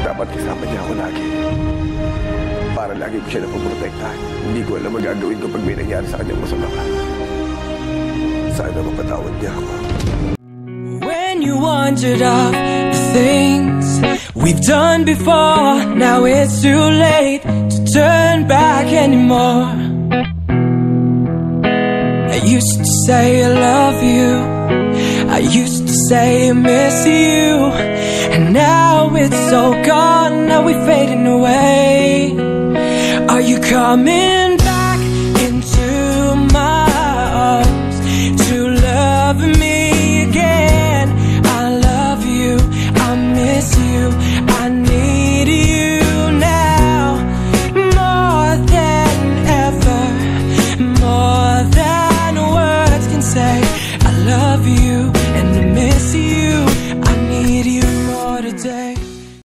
dapat kasama niya ako lagi. Para lagi ko siya napoprotektahan. Hindi ko alam magagawin ko pag may nangyari sa kanyang masama. Sana mapatawad niya ako. When you wandered off the things we've done before, now it's too late to turn back anymore. I used to say I love you, I used to say I miss you, and now it's all gone, now we're fading away. Are you coming